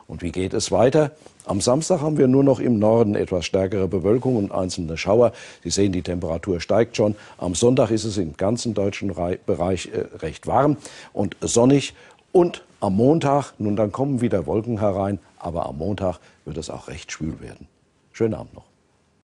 Und wie geht es weiter? Am Samstag haben wir nur noch im Norden etwas stärkere Bewölkung und einzelne Schauer. Sie sehen, die Temperatur steigt schon. Am Sonntag ist es im ganzen deutschen Bereich recht warm und sonnig. Und am Montag, nun dann kommen wieder Wolken herein, aber am Montag wird es auch recht schwül werden. Schönen Abend noch.